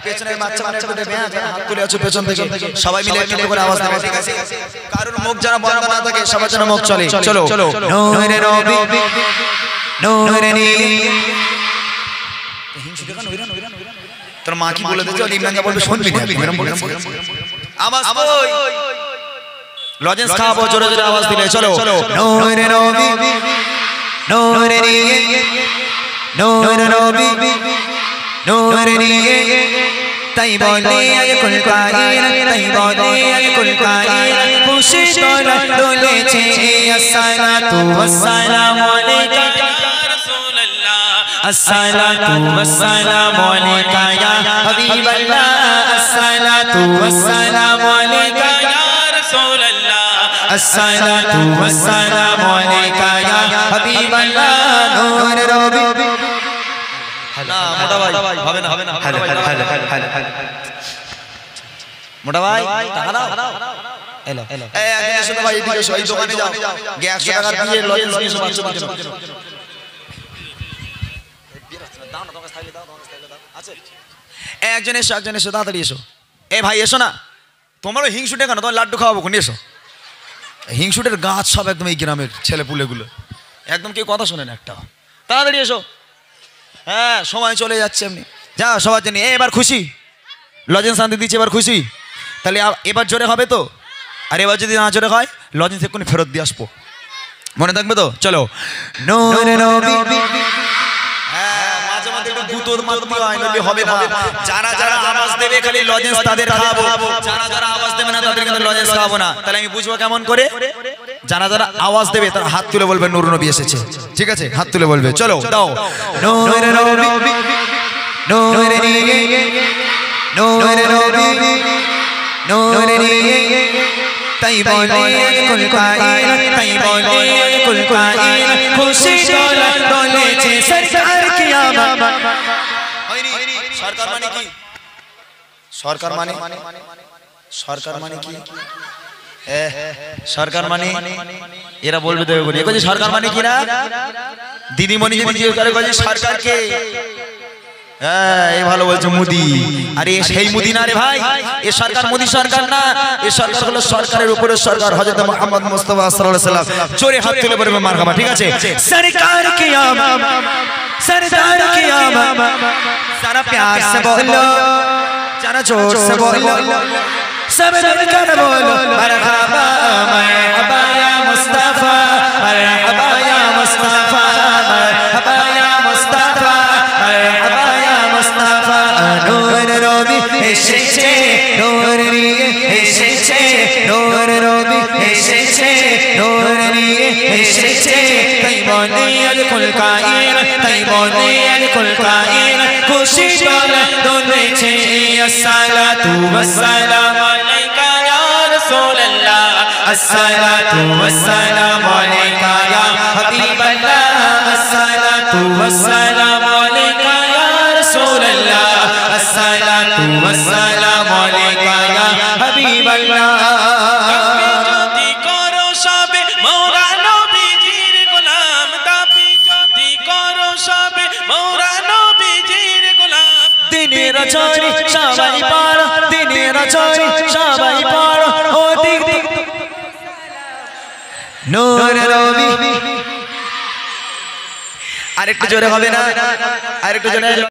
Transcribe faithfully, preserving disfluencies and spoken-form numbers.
পেছনের বাচ্চা মানে একটু দেবে, হাত তুলে আছো পেছন থেকে, সবাই মিলে একটু করে আওয়াজ দেবে, ঠিক আছে? কারোর মুখ যেন বন্ধ না থাকে, সবার যেন মুখ চলে। চলো নূরে নবী নূরে নি। তোর মা কি বলে দিয়েছে? ইমরানকে বলবে শুনবি না, এরকম বলে আওয়াজ কই? লজেন্স খাবো, জোরে জোরে আওয়াজ দিলে। চলো নূরে নবী নূরে নি নূরে নবী নূরে নি। তাই বলে আগে কুল কায়নাত, তাই বলে আগে কুল কায়নাত, খুশি দোলা দোলেছে। আসসালাতু ওয়াসসালামু আলাইকা ইয়া রাসূলুল্লাহ, আসসালাতু ওয়াসসালামু আলাইকা ইয়া হাবিবাল্লাহ, আসসালাতু ওয়াসসালামু আলাইকা ইয়া রাসূলুল্লাহ, আসসালাতু ওয়াসসালামু আলাইকা ইয়া হাবিবাল্লাহ। নূরে নবী না মোটা ভাই হবে না, হবে না, হবে না। মোটা ভাই টাকা দাও, এলো এলো। এই একদিন এসো তো ভাই, এদিকে এসো, এই দোকানে যাও, গিয়ে একশো টাকা দিয়ে লজেন্স নিয়ে এসো বাচ্চাদের জন্য। দাও না, তোমার কাছে থাকলে দাও, তোমার কাছে থাকলে দাও। আছে একজন এসো, একজন এসো, তাড়াতাড়ি এসো। এ ভাই এসো না, তোমারও হিংসুটে কেন? তোমার লাড্ডু খাওয়াবো, কোন এসো। হিংসুটের গাছ সব একদম এই গ্রামের ছেলে পুলেগুলো, একদম কেউ কথা শোনে না একটা। তাড়াতাড়ি এসো, হ্যাঁ সময় চলে যাচ্ছে এমনি। যাও সবার জন্য। এবার খুশি, লজেন্স শান্তি দিচ্ছে, এবার খুশি। তাহলে এবার জোরে হবে তো? আর এবার যদি না জোরে হয়, লজেন্স এক্ষুনি ফেরত দিয়ে আসবো, মনে থাকবে তো? চলো নূরে নবী। হ্যাঁ মাঝে মাঝে একটু গুতোর মারতে হয়, নইলে হবে না। যারা যারা আওয়াজ দেবে খালি লজেন্স তাদের খাওয়াবো, যারা যারা আওয়াজ দেবে না তাদের কিন্তু লজেন্স খাওয়াবো না। তাহলে আমি বুঝবো কেমন করে? যারা যারা আওয়াজ দেবে তারা হাত তুলে বলবে নূর নবী এসেছে, ঠিক আছে? হাত তুলে বলবে। চলো দাও নূরে নবী নূরে নি নূরে নবী নূরে নি। তাই বলে কুল কায়নাত, তাই বলে কুল কায়নাত, খুশি দোলা দোলেছে সরকার কিয়ামত। সরকার মানে কি? সরকার মানে সরকার মানে কি? সরকার মানে এরা বলবে দেবে বলি, বলছি সরকার মানে কি না? দিদিমণি যদি জিজ্ঞেস করে বলছি সরকারকে, হ্যাঁ এই ভালো বলছে মুদি। আরে সেই মুদি না রে ভাই, এ সরকার মুদি সরকার না, এ সরকার হলো সরকারের উপরে সরকার হযরত মুহাম্মদ মুস্তাফা সাল্লাল্লাহু আলাইহি ওয়াসাল্লাম। জোরে হাত তুলে বলবে মারহাবা, ঠিক আছে? সরকার কিয়ামত, সরদার কিয়ামত, সারা প্যার সে বলো, যারা জোর সে বলো, सब मिलकर बोलो मरहबा मरहबा या मुस्तफा, मरहबा या मुस्तफा, मरहबा या मुस्तफा, मरहबा या मुस्तफा। नूर नबी एसेছে, नूर নিয়ে এসেছে, नूर নবী এসেছে, नूर নিয়ে এসেছে। তাই বলে আল কুল কায়নাত, তাই বলে আল কুল কায়নাত, খুশি দোলা দোলেছে। আসসালাতু ওয়াসসালামু আলাইকা ইয়া রাসূলুল্লাহ, আসসালাতু ওয়াসসালামু আলাইকা ইয়া হাবিবাল্লাহ, আসসালাতু ওয়াসসালামু আলাইকা ইয়া রাসূলুল্লাহ, আসসালাতু ওয়াসসালামু আলাইকা ইয়া হাবিবাল্লাহ। যদি করো সবে মওলা নবীজির গোলাম, দাবি যদি করো সবে মওলা নবীজির গোলাম, দিনের রচনী সবাই পড়ো, দিনের রচনী সবাই পড়ো, ও দিক দিক নূরে নবী। আরেকটু জোরে হবে না? আরেকটু জোরে।